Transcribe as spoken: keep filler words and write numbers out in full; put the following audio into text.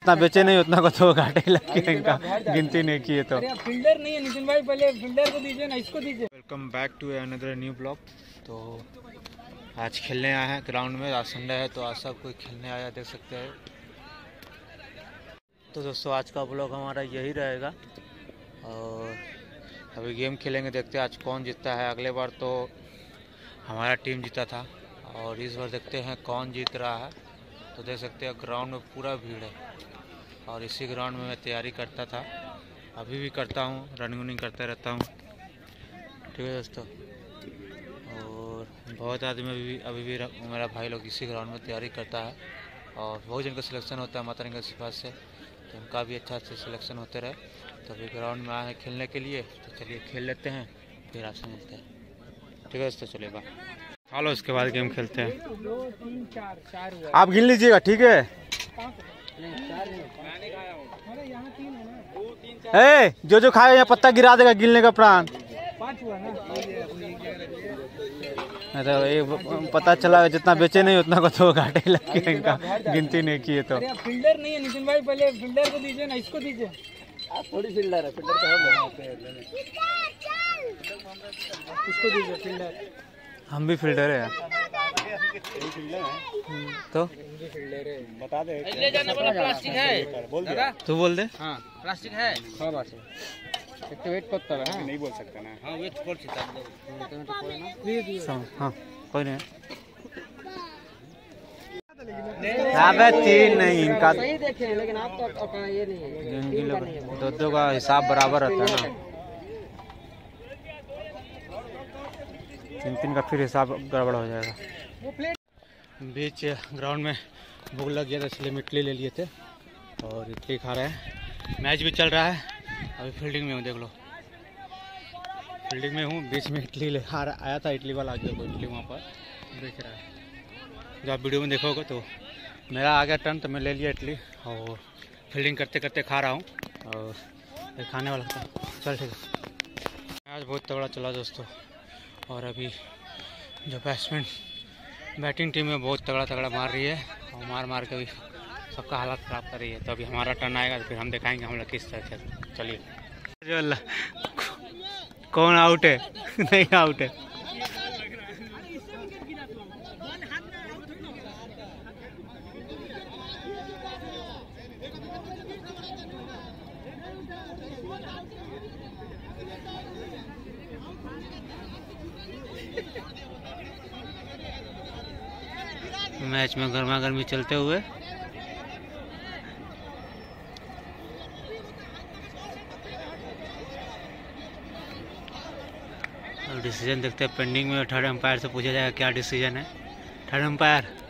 जितना बेचे नहीं उतना को तो घाटे लग के इनका गिनती नहीं किए तो। फील्डर नहीं है नितिन भाई, पहले फील्डर को दीजिए ना, इसको दीजिए। Welcome back to another new blog. तो आज खेलने आए हैं ग्राउंड में, आज संडे है तो आज सब कोई खेलने आया, देख सकते हैं। तो दोस्तों आज का ब्लॉग हमारा यही रहेगा और अभी गेम खेलेंगे, देखते हैं आज कौन जीतता है। अगले बार तो हमारा टीम जीता था और इस बार देखते हैं कौन जीत रहा है। तो देख सकते हैं ग्राउंड में पूरा भीड़ है और इसी ग्राउंड में मैं तैयारी करता था, अभी भी करता हूँ, रनिंग वनिंग करता रहता हूँ। ठीक है दोस्तों, और बहुत आदमी अभी भी अभी भी मेरा भाई लोग इसी ग्राउंड में तैयारी करता है और बहुत जन का सिलेक्शन होता है माता रानी के आशीर्वाद से, तो उनका भी अच्छा से सिलेक्शन होते रहे। तो अभी ग्राउंड में आए हैं खेलने के लिए, तो चलिए खेल लेते हैं फिर आपसे मिलते हैं। ठीक है दोस्तों, चलिए बाय। चलो उसके बाद गेम खेलते हैं। दो तीन चार चार हुआ, आप गिन लीजिएगा, ठीक है। ए, जो जो खाएगा यहाँ पत्ता गिरा देगा, गिनने का प्राण। पाँच हुआ ना, तो ये पता चला जितना बेचे नहीं उतना को तो घाटे लग के इनका गिनती नहीं किए तो। फील्डर नहीं है नितिन भाई, पहले फील्डर को दीजिए ना, इसको दीजिए। आप थोड़ी फील्डर है, फील्डर तो उसको दीजिए फील्डर। हम भी फील्डर है तो बता दे, ले जाने वाला प्लास्टिक है, बोल दे। तू बोल दे। हाँ प्लास्टिक है, हाँ बात है। एक तो वेट करता है, नहीं बोल सकता ना। हाँ वेट कर सकता है, हाँ कोई नहीं। अबे तीन नहीं, इनका सही देखे लेकिन आप तो ये नहीं है, दो दो का हिसाब बराबर रहता है ना, तीन तीन का फिर हिसाब गड़बड़ हो जाएगा। बीच ग्राउंड में भूख लग गया था इसलिए हम इडली ले लिए थे और इडली खा रहे हैं। मैच भी चल रहा है, अभी फील्डिंग में हूँ, देख लो फील्डिंग में हूँ। बीच में इडली ले आ आया था, इडली वाला आ गया, कोई इडली वहाँ पर बेच रहा है। जब आप वीडियो में देखोगे तो मेरा आ गया टर्न, तो मैं ले लिया इडली और फील्डिंग करते करते खा रहा हूँ और खाने वाला था। चल ठीक है, मैच बहुत तगड़ा चला दोस्तों। और अभी जो बैट्समैन बैटिंग टीम में बहुत तगड़ा तगड़ा मार रही है और मार मार के भी सबका हालत ख़राब कर रही है। तो अभी हमारा टर्न आएगा तो फिर हम दिखाएंगे हम लोग किस तरह से। चलिए, जो अल्लाह कौन आउट है नहीं आउट है। मैच में गर्मा गर्मी चलते हुए और डिसीजन देखते हैं पेंडिंग में। थर्ड एम्पायर से पूछा जाएगा क्या डिसीजन है। Third umpire